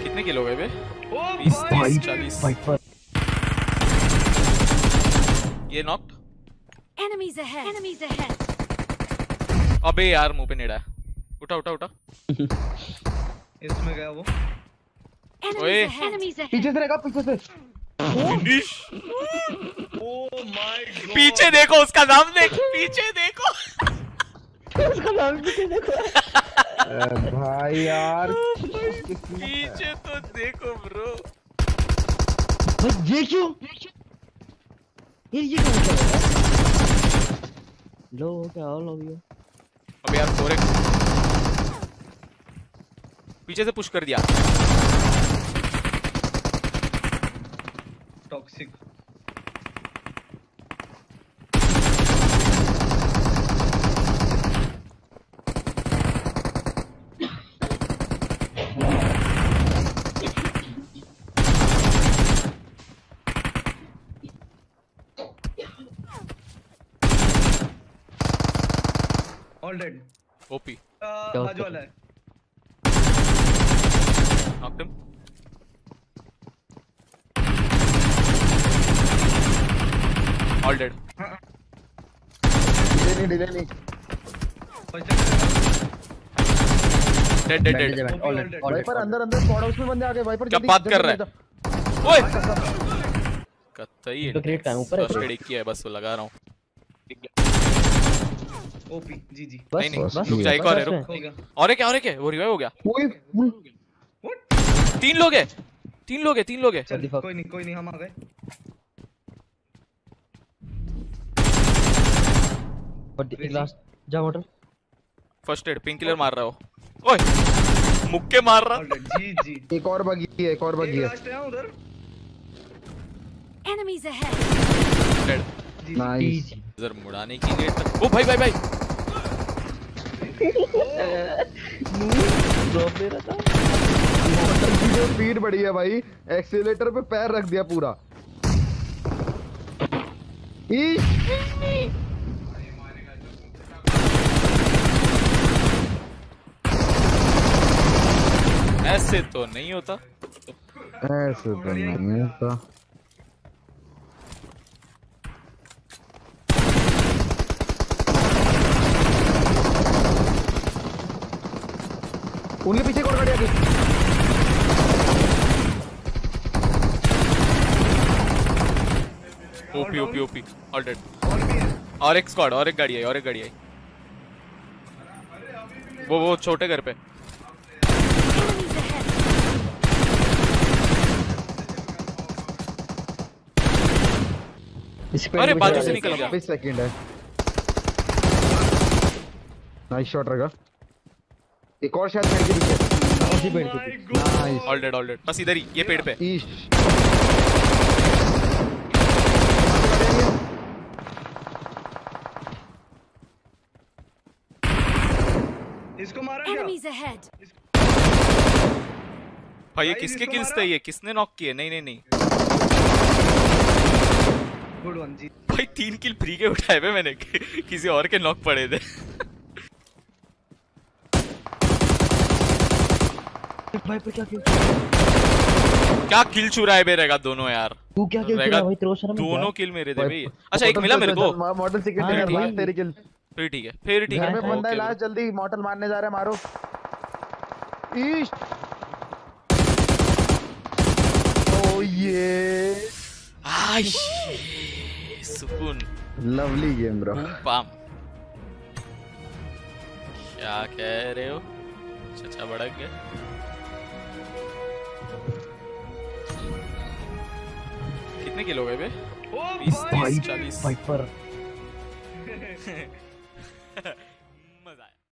कितने किलो गए बे? 20 30 वाइपर। ये नॉक्ड। Enemies ahead. अबे यार मुंह पे नेड़ा है। उठा उठा उठा। इसमें गया वो। ओए पीछे से रहेगा, पीछे से। फिनिश। Oh my God. पीछे देखो, उसका नाम देख, पीछे देखो। उसका नाम भी देखो। भाई यार पीछे तो देखो ब्रो। भाई ये क्यों? ये क्या हो गया? लो क्या हो गया? अबे यार फोरेक पीछे से पुश कर दिया। टॉक्सिक। All dead. ओपी बाजू वाला है। Knocked him. All dead. Delay नहीं। डेड। वाइपर अंदर स्क्वाड हाउस में बंदे आ गए। वाइपर क्या बात कर रहा है? ओए कत्तई है। तो ग्रेट टाइम ऊपर है। फर्स्ट एड किया है बस, वो लगा रहा हूं। ओपी जी। नहीं रुक जा, एक और है, रुक। और है क्या? वो रिवाइव हो गया। व्हाट? तीन लोग है। चल कोई नहीं हम आ गए। एक लास्ट जा motor. First aid painkiller मार रहा हो। ओए मुक्के मार रहा। जी। एक और बगी है। लास्ट है उधर। Enemies ahead. डेड। नाइस। इधर मुड़ाने की रेट। ओ भाई ड्रॉप ले रहा था। मोटर की जो स्पीड बढ़ी है भाई, एक्सीलेटर पे पैर रख दिया पूरा। ऐसे तो नहीं होता। उनके पीछे कौन गाड़ी आ गई? OP all dead. और एक स्क्वाड, और एक गाड़ी आई। वो छोटे घर पे। अरे बाजू से निकल गया। 20 सेकंड है। नाइस शॉट रहेगा। एक और शायद पेड़ के पीछे। उसी पेड़ के पीछे। नाइस। All dead. बस इधर ही, ये पेड़ पे। इसको मारा क्या? Enemies ahead. भाई ये किसके किल्स थे? ये किसने नॉक किए? नहीं। गुड वन जी। भाई 3 किल फ्री के उठाए हुए मैंने। किसी और के नॉक पड़े थे। भाई पे क्या किल चुराए बे रहेगा दोनों यार। तू क्या किल चुरा भाई? तेरे शर्म दोनों किल मेरे थे भाई। अच्छा एक मिला मेरे को। मॉडल सेकंड है तेरी किल। फिर ठीक है। घर में बंदा है, लास्ट जल्दी मॉडल मारने जा रहा है, मारो। ओ ये सुकून। Lovely game bro. पाम। क्या कह रहे हो? चाचा भड़क गए। कितने किलो गए बे? 20 30 40 वाइपर।